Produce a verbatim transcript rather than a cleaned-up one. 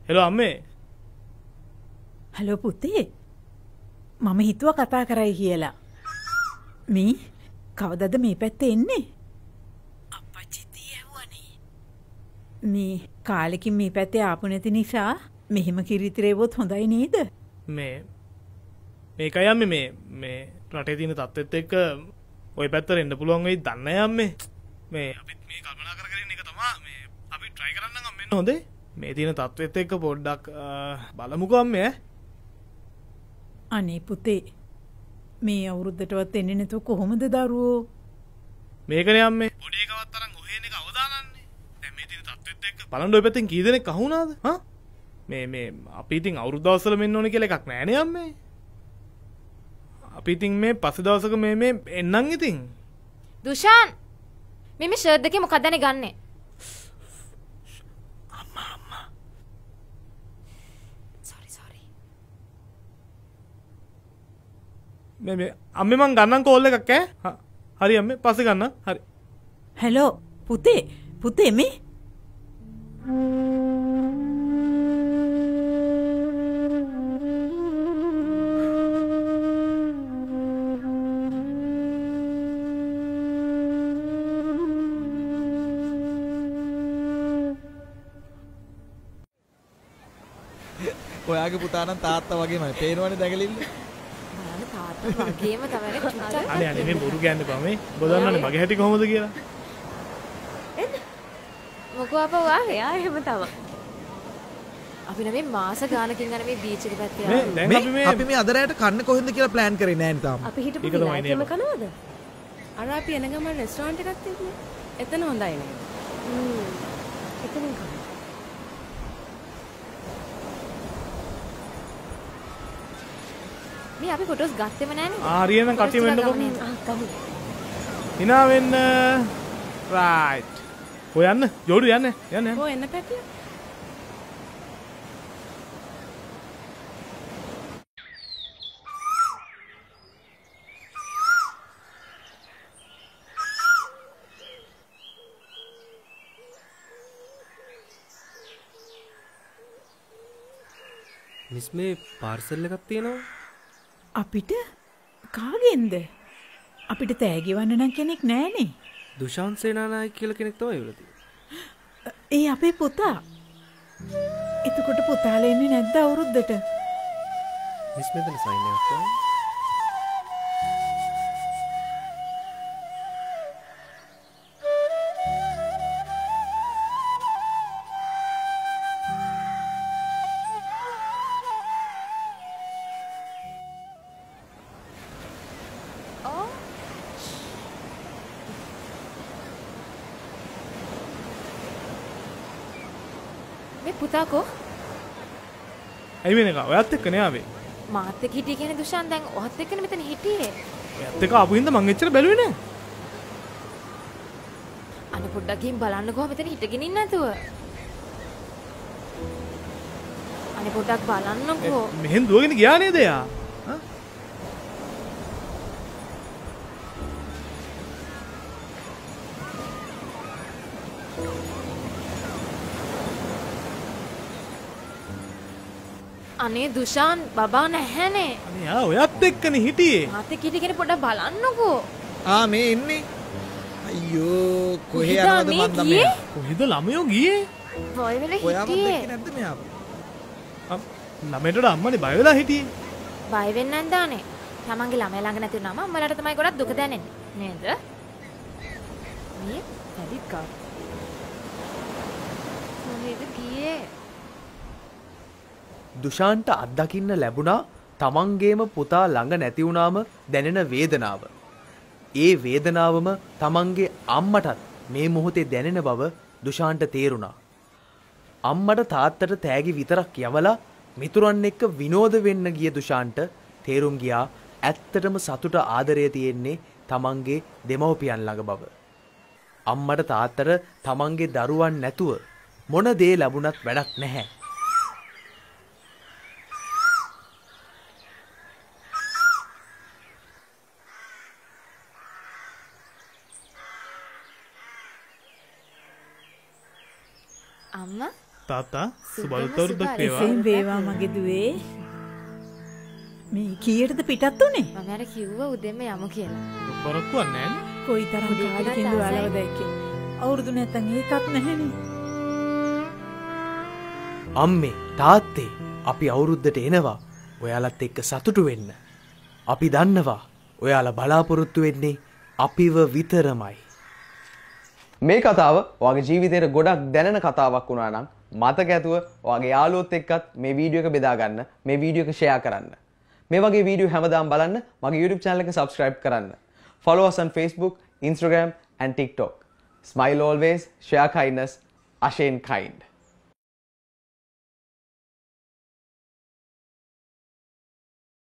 Hello අම්මේ. Hello පුතේ. මම හිතුවා කතා කරයි කියලා. මේ කවදද මේ පැත්තේ එන්නේ? අප්පච්චි තියවනේ. මේ කාලෙකින් මේ පැත්තේ ආපු නැති නිසා මෙහෙම කිරිතිරේවොත් හොඳයි නේද? මේ මේකයි අම්මේ මේ මේ රටේ තියෙන තත්ත්වෙත් එක්ක ওই පැත්තට එන්න පුළුවන් වෙයි දන්නේ අම්මේ. මේ අපිත් මේ කල්පනා කර කර ඉන්න එක තමයි මේ අපි try කරන්නම් අම්මේ හොඳේ. මේ තියෙන තත්ත්වෙත් එක්ක පොඩ්ඩක් බලමුකෝ අම්මේ ඈ. අනේ පුතේ මේ අවුරුද්දටවත් එන්නේ නැතුව කොහොමද දරුවෝ? මේකනේ අම්මේ පොඩි එකවත් තරම් ඔහේන එක අවදානන්නේ. දැන් මේ තියෙන තත්ත්වෙත් එක්ක බලන්න ඔය පැත්තෙන් කී දෙනෙක් අහු වුණාද? හා මේ මේ අපි ඉතින් අවුරුදු දවස්වල මෙන්න ඕනේ කියලා එකක් නෑනේ අම්මේ. අපි ඉතින් මේ පස්සේ දවසක මේ මේ එන්නම් ඉතින්. දුෂාන් මේ මේ ෂර්ට් එකේ මොකක්දනේ ගන්නෙ? අම්මා අම්මා. sorry sorry. මේ මේ අම්මේ මං ගන්නම් කෝල් එකක් ඈ. හරි අම්මේ පස්සේ ගන්නම්. හරි. හලෝ පුතේ පුතේ මේ ඔයාගේ පුතා නම් තාත්තා වගේමයි. පේනවනේ දැඟලිල්ල. බලන්න තාත්තා වගේම තමයි චුට්ටක්. අනේ අනේ මේ බොරු කියන්නේ බා මේ. ඔබ දන්නවනේ මගේ හැටි කොහොමද කියලා. එන්න. මොකෝ අපෝ ආවේ ආ එහෙම තමයි. අපි නම් මේ මාස ගානකින් යන මේ බීච් එක පැත්තේ ආවා. දැන් අපි මේ අපි මේ අද රැයට කන්න කොහෙන්ද කියලා ප්ලෑන් කරේ නෑනේ තාම. අපි හිටපු ඒක තමයි විලාසෙම නේද? කනවද? අර අපි එන ගමන් රෙස්ටෝරන්ට් එකක් තිබුණේ. එතන හොඳයි නේද? හ්ම්. එතනින් කමු. මේ අපි ෆොටෝස් ගත්තෙම නෑනේ. ආ හරියනම් කටි වෙන්නකො. ආ කමු. hina වෙන්න. right. ඔය යන්න. ජෝඩු යන්න. යන්න යන්න. කො එන්න පැටිය? මිස් මේ පාර්සල් එකක් තියෙනවා. අපිට කාගෙන්ද? අපිට තෑගි වන්න නම් කෙනෙක් නෑනේ. දුෂාන් සේනානායක කියලා කෙනෙක් තමයි ඉවල තියෙන්නේ. ඒ අපේ පුතා. එතකොට පුතාලා එන්නේ නැද්ද අවුරුද්දට? මිස් මෙතන සයින් එකක් කරන්න. මේ පුතා කො? ඇයි වෙන එක? ඔයත් එක්කනේ ආවේ. මාත් එක්ක හිටියේ කියන්නේ දුෂාන් දැන් ඔහත් එක්කනේ මෙතන හිටියේ. ඔයත් එක්ක ආපු හින්දා මං එච්චර බැලුවේ නෑ. අනේ පොඩ්ඩක් ගිහින් බලන්නකෝ මෙතන හිටගෙන ඉන්න නැතුව. අනේ පොඩ්ඩක් බලන්නකෝ. මෙහෙන් දුවගෙන ගියා නේද එයා? හා? අනේ දුෂාන් බබා නැහැනේ. අනේ ආ ඔයත් එක්කනේ හිටියේ. මාත් එක්ක හිටියගෙන පොඩ්ඩක් බලන්නකෝ. ආ මේ එන්නේ. අයියෝ කොහේ කොහෙද යනවද මේ මන්ද ගියේ? මේ? කොහෙද ළමයෝ ගියේ? බොය වෙලා ඔයාවත් හිටියේ. දැක්කේ නැද්ද මෙයාව? ළමයට අම්මනේ බය වෙලා හිටියේ. බය වෙන්නේ නැන්ද අනේ. තමන්ගේ ළමයා ළඟ නැති වුණාම අම්මලාට තමයි ගොඩක් දුක දැනෙන්නේ. නේද? මේ වැඩි කා. කොහෙද ගියේ? දුෂාන්ට අත්දකින්න ලැබුණා තමන්ගේම පුතා ළඟ නැති වුණාම දැනෙන වේදනාව. ඒ වේදනාවම තමන්ගේ අම්මටත් මේ මොහොතේ දැනෙන බව දුෂාන්ට තේරුණා. අම්මට තාත්තට තෑගි විතරක් යවලා මිතුරන් එක්ක විනෝද වෙන්න ගිය දුෂාන්ට තේරුම් ගියා ඇත්තටම සතුට ආදරය තියෙන්නේ තමන්ගේ දෙමව්පියන් ළඟ බව. අම්මට තාත්තට තමන්ගේ දරුවන් නැතුව මොන දේ ලැබුණත් වැඩක් නැහැ. අම්මා තාත්තා සුබලුතවරුද්දක් වේවා. එසේම වේවා මගේ දුවේ. මේ කීයටද පිටත් උනේ? මම අර කිව්වා උදේම යමු කියලා. පොරක්කුවක් නැහැ. කොයිතරම් කාලෙකින්ද ඔයාලව දැක්කේ? අවුරුදු නැත්තම් ඒකත් නැහැනේ. අම්මේ තාත්තේ අපි අවුරුද්දට එනවා. ඔයාලත් එක්ක සතුටු වෙන්න. අපි දන්නවා ඔයාලා බලාපොරොත්තු වෙන්නේ අපිව විතරමයි. මේ කතාව ඔයාගේ ජීවිතේට ගොඩක් දැනෙන කතාවක් වුණා නම් මතක ඇතුව ඔයාගේ යාළුවොත් එක්කත් මේ වීඩියෝ එක බෙදා ගන්න, මේ වීඩියෝ එක ෂෙයා කරන්න. මේ වගේ වීඩියෝ හැමදාම බලන්න මගේ YouTube channel එක subscribe කරන්න. Follow us on Facebook, Instagram and TikTok. Smile always, share kindness, Ashen kind.